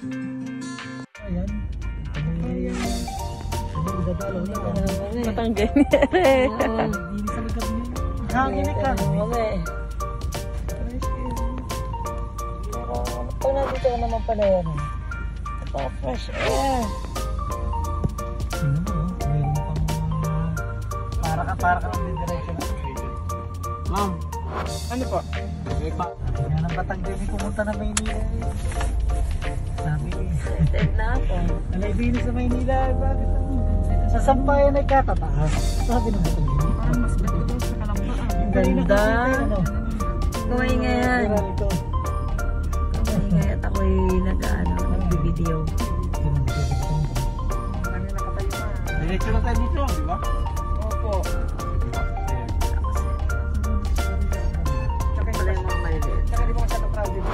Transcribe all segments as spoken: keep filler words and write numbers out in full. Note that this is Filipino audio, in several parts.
Ayan. Matanggal. Hangin ka. Pag nandito ka naman pala yan. Ito, fresh air. Sino mo? Meron pang... Para ka, para ka lang din direction. Ma'am, ano po? Yan ang Batangas ni pumunta na Maynila. Sabi Excited na ako. Nalaibini sa Maynila. Bakit? Sa Sampayan ay katataas. Sabi ng Batangas. Parang mas beto doon sa Kalampaan. Ang ganda. Ano? Kumain nga yan. Ito. Kumain nga at ako'y nag-ano, nag-video. Kami nakatayo na. Diretso lang tayo dito, di ba? Opo. Wala yung mga maliliit. Tsaka di ba masyadong crowded?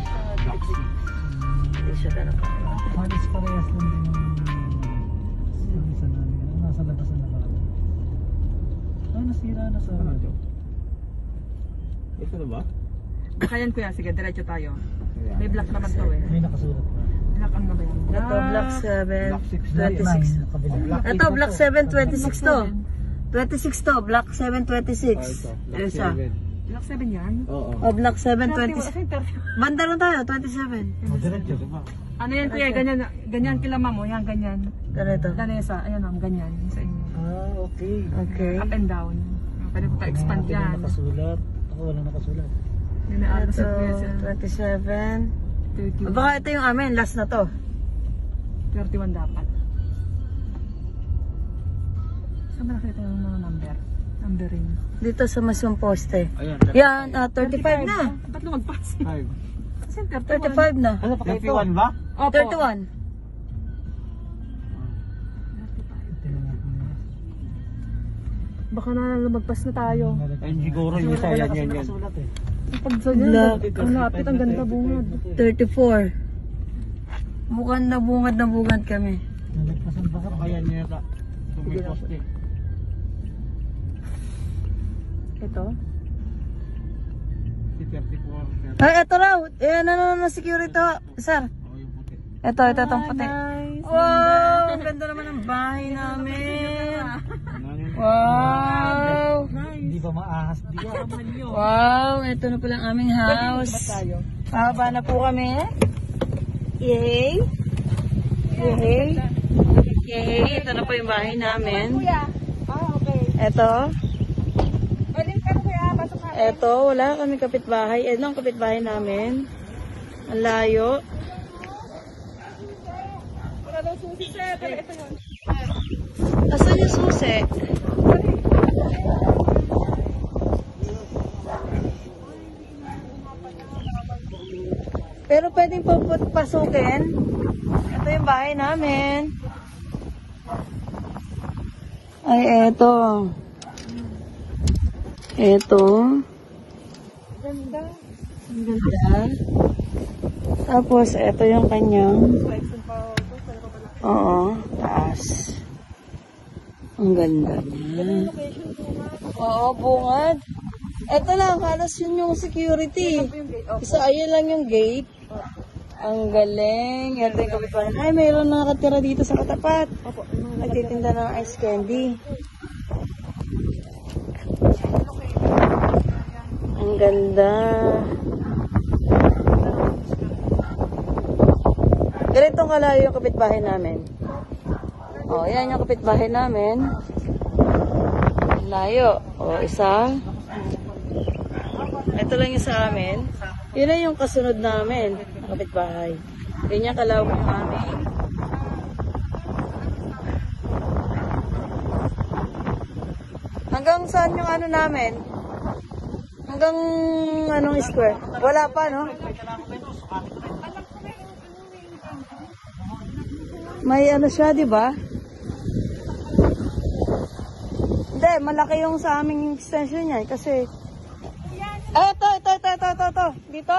Hindi siya ganun. Halos parehas lang din yung isa namin. Nasa labas na ba? Ah, nasira na sa radyo. Ito na ba? Kakayan kuya, sige, diretso tayo. May black naman to eh. May nakasulat pa. Black ang naman yan. Ito, block seven, Block six, twenty-six. Nine, kabila. Ito, block seven, twenty-six to. twenty-six to, block seven, twenty-six. Isa. Block seven yan? Oo. O, block seven, thirty, twenty-six. kasi thirty. Banda lang tayo, twenty-seven. Oh, diretso. Ano yan kuya, ganyan, ganyan kila ma'am, oh, yan, ganyan. Ganito. Danesa, ayan ma'am, ganyan, yung sa inyo. Ah, okay. Okay. Up and down. Pwede po pa-expand Hindi yan. nakasulat. Ako wala nakasulat. Hindi na alas Ito, kuya siya. twenty-seven. thirty-one. Baka ito yung amin, last na to. thirty-one dapat. Saan ba nakita yung mga number? Numbering. Dito sa Masyung Poste. Ayan. Yan, ah, thirty-five na. Ba't lumagpas? Five. Kasi thirty-one. thirty-five na. Ano pa kayo ito? thirty-one ba? Opo. thirty-one. Baka na lumagpas na tayo. Ayun siguro yung isa. Yan, yan, yan. Nakasulat eh. Pag sa Black. ang lapit, ang ganda bungad. thirty-four. Mukhang nabungad na bungad kami. Nalagpasan ba ka? Ayan niya yata. May poste. Ito? Si thirty-four. Ay, ito raw. Ayan, ano na security, sir. Oh, yung puti. Ito, ito, itong puti. Nice. Wow, ang ganda naman ng bahay namin. Wow. Hindi ba maahas di ka? Wow, ito na pala ang aming house. tayo. Pababa na po kami. Yay. Yay. Yay. Ito na po yung bahay namin. Ah, okay. Ito. Pwede ka kuya, pasok na. Ito, wala kami kapitbahay. Ito ang kapitbahay namin. Ang layo. Wala daw susi sir, pero ito yun. Asan yung susi? Pero pwedeng paput- pasukin. Ito yung bahay namin. Ay, eto. Eto. Ganda. Ang ganda. Tapos, eto yung kanyang. Oo, taas. Ang ganda niya. Oo, bungad. Eto lang, halos yun yung security. Isa, ayun lang yung gate. Ang galing. Yan rin kami pa. Ay, mayroon na nakatira dito sa katapat. Nagtitinda ng ice candy. Ang ganda. Ganitong kalayo yung kapitbahay namin. O, yan yung kapitbahay namin. Layo. O, isa. Ito lang yung sa amin. Yun na yung kasunod namin. Kapitbahay. Yun yung kalawang yung amin. Hanggang saan yung ano namin? Hanggang anong square? Wala pa, no? May ano siya, di ba? Hindi, malaki yung sa aming extension niyan kasi... Ay, ito, ito, ito, ito, ito, ito. Dito?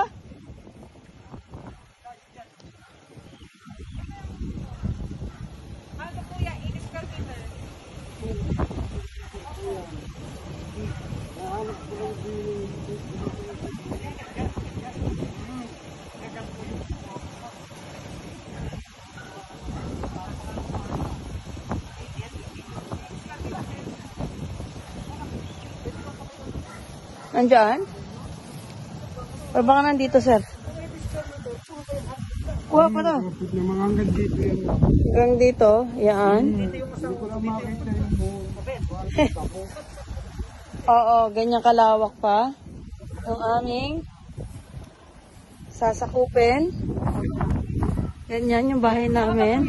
Nandyan? O baka nandito, sir? Kuha pa na. Kapit na mga hanggang dito yan. Hanggang dito, yan. Hindi ko lang makita yung buong. Oo, ganyan kalawak pa. Ang aming sasakupin. Ganyan yung bahay namin.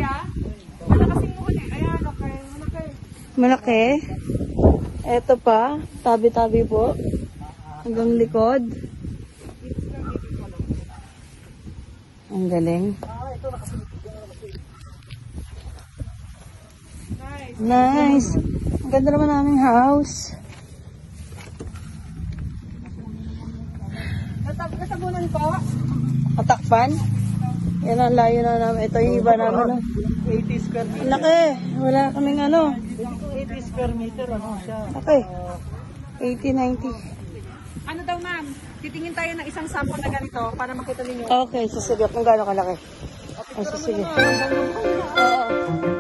Malaki. Eto pa, tabi-tabi po. Hanggang likod. Ang galing. Nice. Ang ganda naman naming house. Natabunan po. Matakpan. Yan ang layo na namin. Ito yung iba namin. eighty square meter. Laki. Wala kaming ano. eighty square meter, ano siya? Okay. eighty, ninety. Ano daw ma'am? Titingin tayo ng isang sample na ganito para makita ninyo. Okay, sige. Kung gaano kalaki. Ay, sige. Oo.